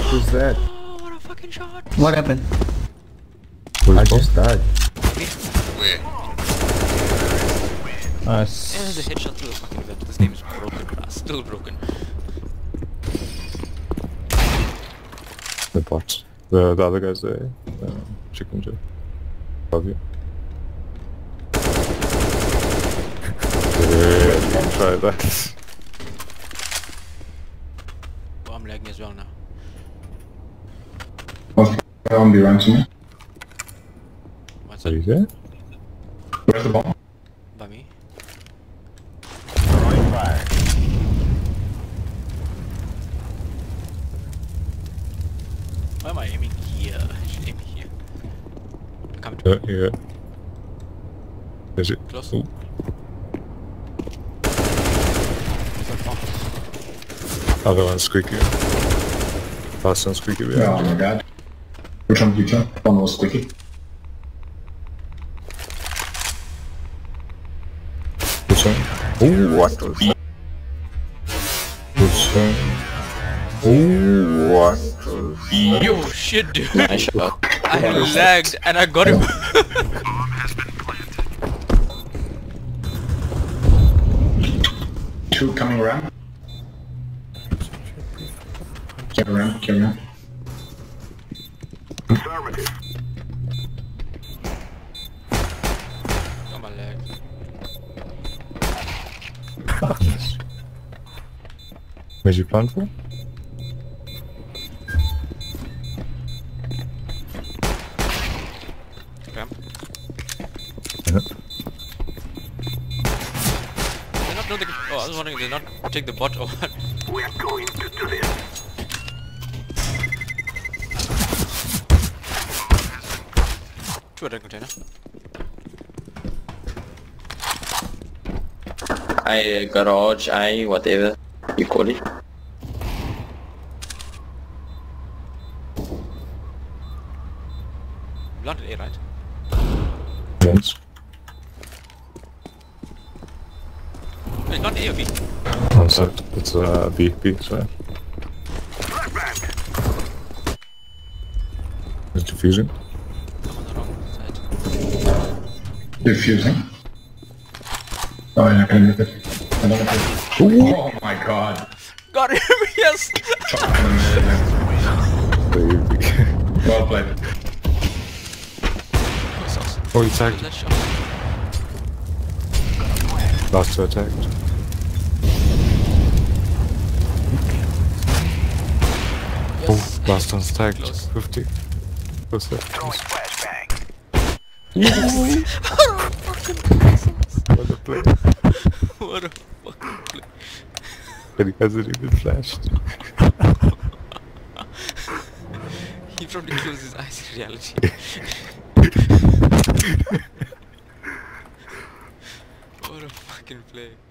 Who's that? Oh, what a fucking shot! What happened? I just died. Where? There's a headshot through the fucking vent. This game is broken, bruh. Still broken. The bot. The other guy's there. Chicken Joe. Above you. Yeah, try that. Oh, I'm lagging as well now. On the run to me. What's Are up? you there? Where's the bomb? By me? Why am I aiming here? I should aim here. I'm coming to Yeah. Is it? Close. Ooh. Other one's squeaky. Last one's squeaky. Yeah. Oh my god. Which one did you kill? One was squeaky. This one. Ooh, what was that? This one. Ooh, what was Yo, shit, dude. Nice shot. I lagged and I got him. Two coming around. Get around, get around. Oh, my leg. Where'd you plan for? Ram. Yeah. They not know the. Oh, I was wondering, they not take the bot or what? We're going to do this. To a red container. I garage, whatever you call it. Blunted A, right? Once. Wait, not A or B? One side. It's B, sorry. It's diffusing. I'm on the wrong side. Diffusing. Oh, yeah, I can get it. I don't know. Oh my god. Got him, yes! Baby. Well played. Oh, he tagged. That shot. Last two attacked. Yes. Oh, last one's tagged. Close. 50. Close there. Throwing flashbang. What a play. What a fucking play. But he hasn't even flashed. He probably closed his eyes in reality. What a fucking play.